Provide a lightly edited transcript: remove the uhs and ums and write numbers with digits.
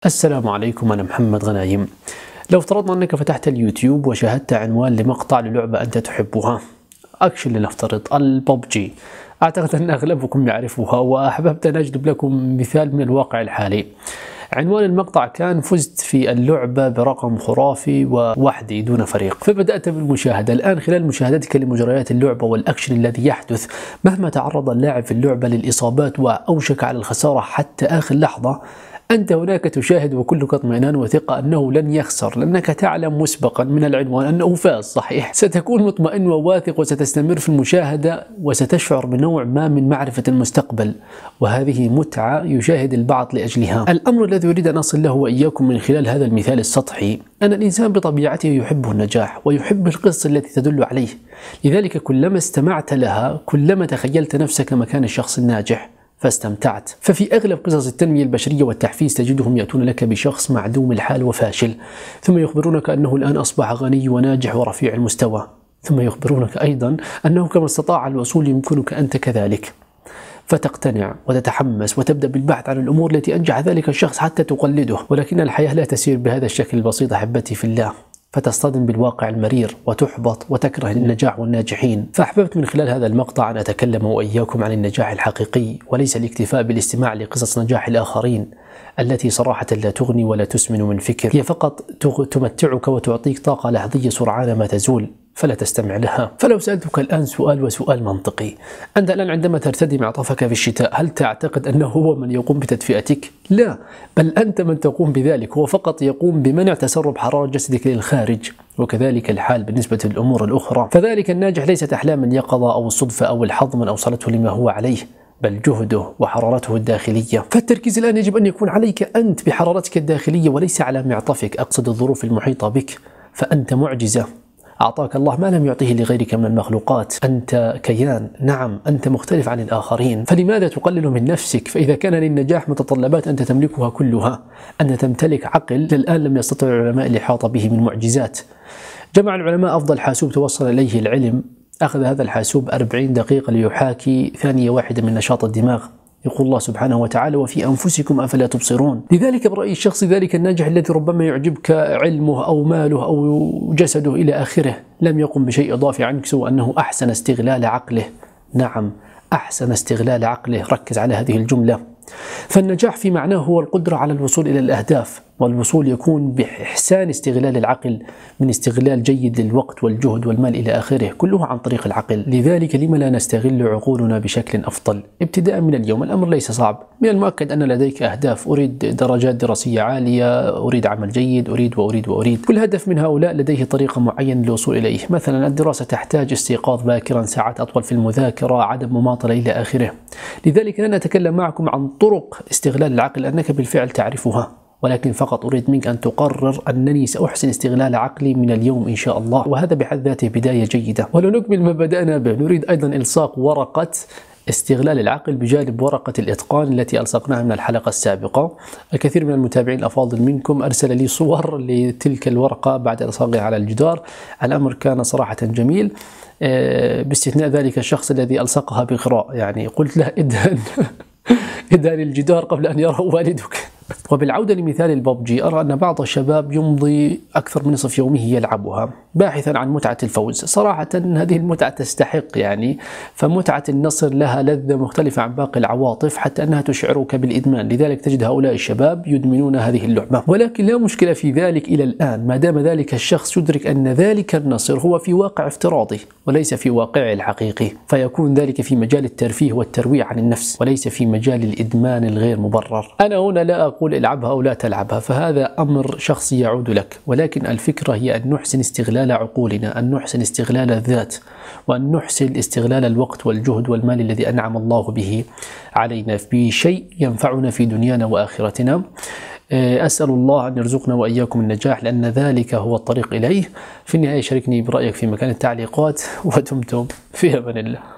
السلام عليكم، أنا محمد غنايم. لو افترضنا أنك فتحت اليوتيوب وشاهدت عنوان لمقطع للعبة أنت تحبها، أكشن لنفترض الببجي، أعتقد أن أغلبكم يعرفها، وأحببت أن أجلب لكم مثال من الواقع الحالي. عنوان المقطع كان: فزت في اللعبة برقم خرافي ووحدي دون فريق. فبدأت بالمشاهدة. الآن خلال مشاهدتك لمجريات اللعبة والأكشن الذي يحدث، مهما تعرض اللاعب في اللعبة للإصابات وأوشك على الخسارة حتى آخر لحظة، أنت هناك تشاهد وكلك اطمئنان وثقة أنه لن يخسر، لأنك تعلم مسبقا من العنوان أنه فاز. صحيح، ستكون مطمئن وواثق وستستمر في المشاهدة وستشعر بنوع ما من معرفة المستقبل، وهذه متعة يشاهد البعض لأجلها. الأمر الذي أريد أن أصل له وإياكم من خلال هذا المثال السطحي أن الإنسان بطبيعته يحب النجاح ويحب القصة التي تدل عليه، لذلك كلما استمعت لها كلما تخيلت نفسك مكان الشخص الناجح فاستمتعت. ففي أغلب قصص التنمية البشرية والتحفيز تجدهم يأتون لك بشخص معدوم الحال وفاشل، ثم يخبرونك أنه الآن أصبح غني وناجح ورفيع المستوى، ثم يخبرونك أيضا أنه كما استطاع الوصول يمكنك أنت كذلك، فتقتنع وتتحمس وتبدأ بالبحث عن الأمور التي أنجح ذلك الشخص حتى تقلده. ولكن الحياة لا تسير بهذا الشكل البسيط أحبتي في الله، فتصطدم بالواقع المرير وتحبط وتكره النجاح والناجحين. فأحببت من خلال هذا المقطع أن أتكلم وإياكم عن النجاح الحقيقي، وليس الاكتفاء بالاستماع لقصص نجاح الآخرين التي صراحة لا تغني ولا تسمن من فكر، هي فقط تمتعك وتعطيك طاقة لحظية سرعان ما تزول، فلا تستمع لها. فلو سألتك الآن سؤال، وسؤال منطقي: أنت الآن عندما ترتدي معطفك في الشتاء هل تعتقد أنه هو من يقوم بتدفئتك؟ لا، بل أنت من تقوم بذلك، هو فقط يقوم بمنع تسرب حرارة جسدك للخارج. وكذلك الحال بالنسبة للأمور الأخرى. فذلك الناجح ليست أحلام يقظة أو الصدفة أو الحظ من أوصلته لما هو عليه، بل جهده وحرارته الداخلية. فالتركيز الآن يجب أن يكون عليك أنت بحرارتك الداخلية وليس على معطفك، أقصد الظروف المحيطة بك. فأنت معجزة، أعطاك الله ما لم يعطيه لغيرك من المخلوقات. أنت كيان، نعم أنت مختلف عن الآخرين، فلماذا تقلل من نفسك؟ فإذا كان للنجاح متطلبات أنت تملكها كلها. أن تمتلك عقل الآن لم يستطع العلماء الإحاطة به من معجزات. جمع العلماء أفضل حاسوب توصل إليه العلم، أخذ هذا الحاسوب 40 دقيقة ليحاكي ثانية واحدة من نشاط الدماغ. يقول الله سبحانه وتعالى: وفي أنفسكم أفلا تبصرون. لذلك برأيي الشخصي ذلك الناجح الذي ربما يعجبك علمه أو ماله أو جسده إلى آخره لم يقم بشيء إضافي عنك سوى أنه أحسن استغلال عقله. نعم، أحسن استغلال عقله. ركز على هذه الجملة. فالنجاح في معناه هو القدرة على الوصول إلى الأهداف، والوصول يكون بإحسان استغلال العقل، من استغلال جيد للوقت والجهد والمال إلى آخره، كله عن طريق العقل. لذلك لما لا نستغل عقولنا بشكل أفضل ابتداء من اليوم؟ الأمر ليس صعب. من المؤكد أن لديك أهداف: أريد درجات دراسية عالية، أريد عمل جيد، أريد وأريد وأريد. كل هدف من هؤلاء لديه طريقة معينة للوصول إليه. مثلا الدراسة تحتاج استيقاظ باكرا، ساعات أطول في المذاكرة، عدم مماطلة إلى آخره. لذلك لن أتكلم معكم عن طرق استغلال العقل لأنك بالفعل تعرفها، ولكن فقط أريد منك أن تقرر أنني سأحسن استغلال عقلي من اليوم إن شاء الله، وهذا بحد ذاته بداية جيدة. ولو نكمل ما بدأنا به، نريد أيضا إلصاق ورقة استغلال العقل بجانب ورقة الإتقان التي ألصقناها من الحلقة السابقة. الكثير من المتابعين الأفاضل منكم أرسل لي صور لتلك الورقة بعد إلصاقها على الجدار. الأمر كان صراحة جميل، باستثناء ذلك الشخص الذي ألصقها بغراء، يعني قلت له ادهن الجدار قبل أن يرى والدك. وبالعودة لمثال الببجي، أرى أن بعض الشباب يمضي أكثر من نصف يومه يلعبها باحثا عن متعة الفوز. صراحة هذه المتعة تستحق، يعني فمتعة النصر لها لذة مختلفة عن باقي العواطف حتى أنها تشعرك بالإدمان. لذلك تجد هؤلاء الشباب يدمنون هذه اللعبة، ولكن لا مشكلة في ذلك إلى الآن ما دام ذلك الشخص يدرك أن ذلك النصر هو في واقع افتراضي وليس في واقعه الحقيقي، فيكون ذلك في مجال الترفيه والترويع عن النفس وليس في مجال الإدمان الغير مبرر. أنا هنا لا أقول العبها أو لا تلعبها، فهذا أمر شخصي يعود لك، ولكن الفكرة هي أن نحسن استغلال عقولنا، أن نحسن استغلال الذات، وأن نحسن استغلال الوقت والجهد والمال الذي أنعم الله به علينا بشيء ينفعنا في دنيانا وآخرتنا. أسأل الله أن يرزقنا وإياكم النجاح، لأن ذلك هو الطريق إليه. في النهاية شاركني برأيك في مكان التعليقات، ودمتم في أمان الله.